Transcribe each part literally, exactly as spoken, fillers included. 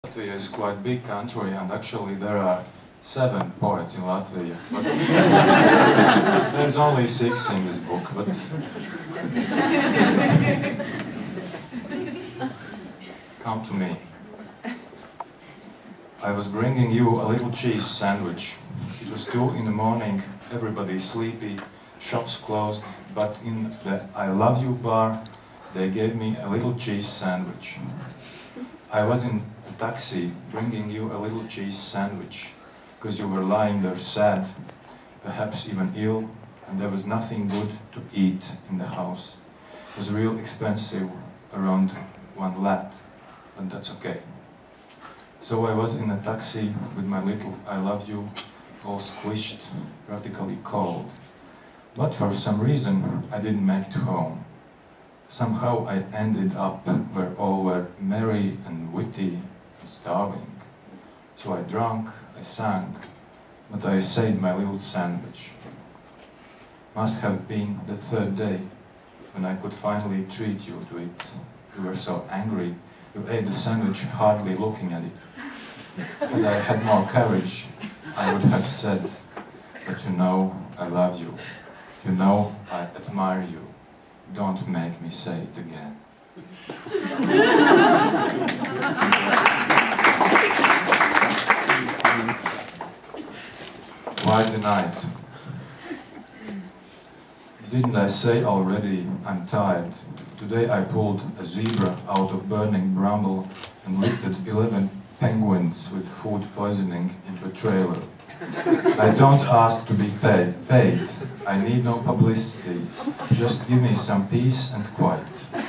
Latvia is quite a big country, and actually there are seven poets in Latvia. But there's only six in this book. But come to me. I was bringing you a little cheese sandwich. It was two in the morning, everybody sleepy, shops closed, but in the I Love You bar, they gave me a little cheese sandwich. I was in a taxi bringing you a little cheese sandwich, because you were lying there sad, perhaps even ill, and there was nothing good to eat in the house. It was real expensive, around one lat, but that's okay. So I was in a taxi with my little I Love You, all squished, practically cold. But for some reason, I didn't make it home. Somehow I ended up where all were merry and witty and starving. So I drank, I sang, but I saved my little sandwich. Must have been the third day when I could finally treat you to it. You were so angry, you ate the sandwich hardly looking at it. Had I had more courage, I would have said, but you know I love you. You know I admire you. Don't make me say it again. Why the night? Didn't I say already I'm tired? Today I pulled a zebra out of burning bramble and lifted eleven penguins with food poisoning into a trailer. I don't ask to be paid. paid. I need no publicity. Just give me some peace and quiet.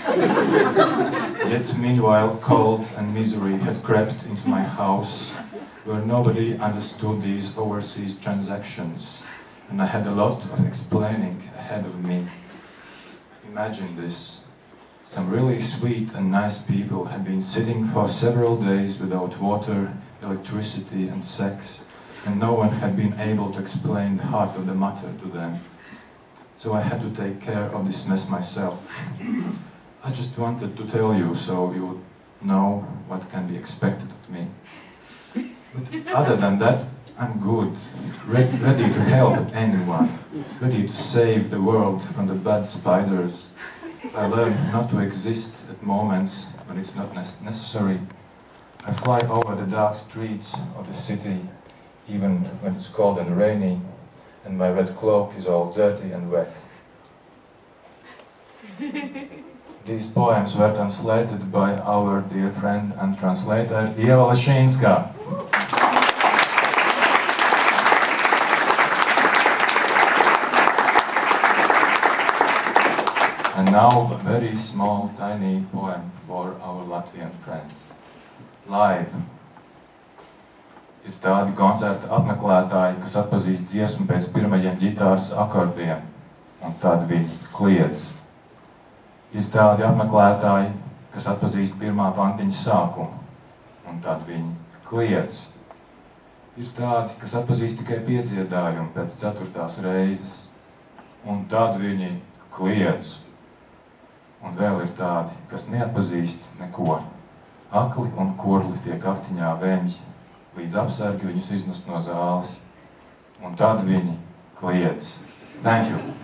Yet meanwhile, cold and misery had crept into my house, where nobody understood these overseas transactions, and I had a lot of explaining ahead of me. Imagine this. Some really sweet and nice people had been sitting for several days without water, electricity and sex, and no one had been able to explain the heart of the matter to them. So I had to take care of this mess myself. I just wanted to tell you so you would know what can be expected of me. But other than that, I'm good, re ready to help anyone, ready to save the world from the bad spiders. I learned not to exist at moments when it's not ne necessary. I fly over the dark streets of the city, even when it's cold and rainy, and my red cloak is all dirty and wet. These poems were translated by our dear friend and translator, Ieva Lešinska. And now a very small, tiny poem for our Latvian friends. Live. Ir tādi koncerta apmeklētāji, kas atpazīst dziesmu pēc pirmajiem ģitāras akordiem, un tad viņi kliedz. Ir tādi apmeklētāji, kas atpazīst pirmā pantiņa sākumu, un tad viņi kliedz. Ir tādi, kas atpazīst tikai piedziedājumu pēc ceturtās reizes, un tad viņi kliedz. Un vēl ir tādi, kas neatpazīst neko. Akli un kurli tiek aptiņā veņģi, līdz apsargi viņus iznes no zāles. Un tad viņi kliedz. Thank you.